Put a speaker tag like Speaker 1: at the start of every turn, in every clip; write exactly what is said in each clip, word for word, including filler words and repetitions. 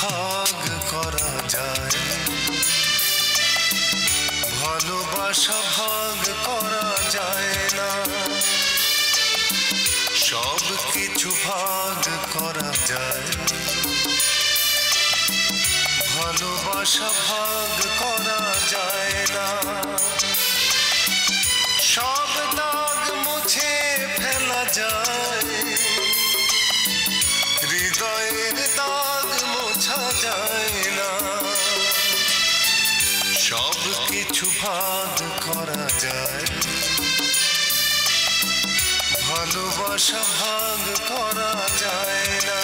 Speaker 1: ভাগ করা যায়, ভালোবাসা ভাগ করা যায় না। সব কিছু ভাগ করা যায়, ভালোবাসা ভাগ করা যায় না। সব দাগ মুছে ফেলা যায়, হৃদয়ের দাগ মোছা যায় না। সব কিছু ভাগ করা যায়, ভালোবাসা ভাগ করা যায় না।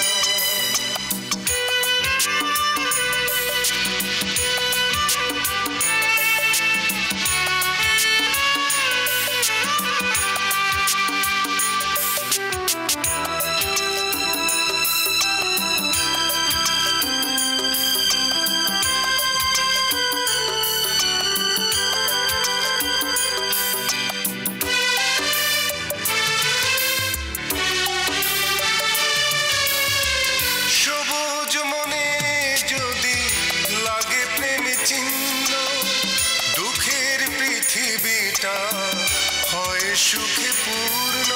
Speaker 1: পৃথিবীটা হয় সুখে পূর্ণ,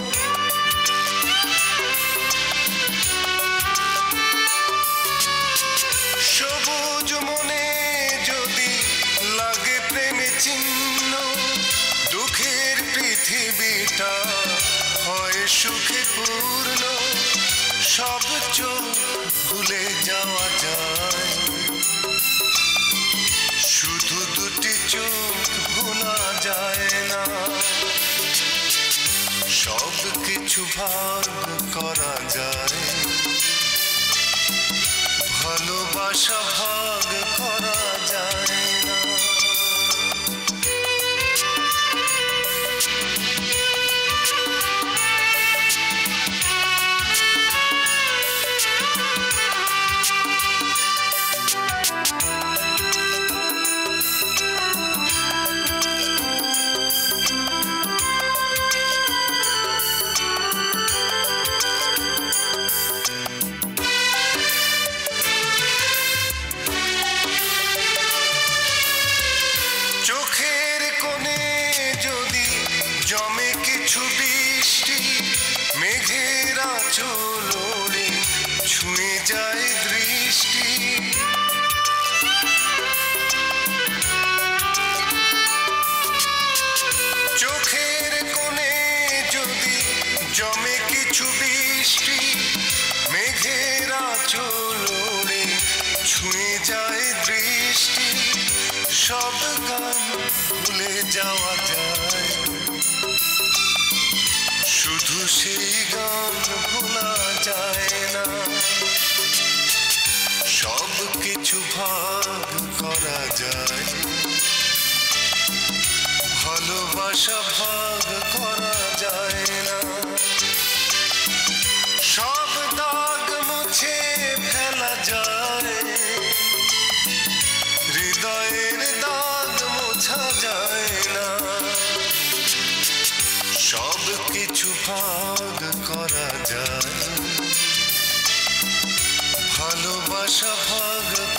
Speaker 1: সবুজ মনে যদি লাগে প্রেমে চিহ্ন, দুঃখের পৃথিবীটা হয় সুখে পূর্ণ। সব চোখ ভুলে যাওয়া যায়, শুধু দুটি চোখ ভোলা যায় না। সব কিছু ভাগ করা যায়, ভালোবাসা ভাগ করা যায় না। চোখের কোণে যদি জমে কিছু বৃষ্টি, মেঘের আঁচল ওড়ে ছুঁয়ে যায় দৃষ্টি। চোখের কোণে যদি জমে কিছু বৃষ্টি, মেঘের আঁচল ওড়ে ছুঁয়ে যায় দৃষ্টি। সব গান ভুলে যাওয়া যায়, শুধু সেই গান ভোলা যায় না। সব কিছু ভাগ করা যায়, ভালোবাসা ভাগ করা যায় না। সব দাগ মুছে ফেলা যায়, হৃদয়ের দাগ মোছা যায় না। সব কিছু ভাগ করা যায়, ভালোবাসা ভাগ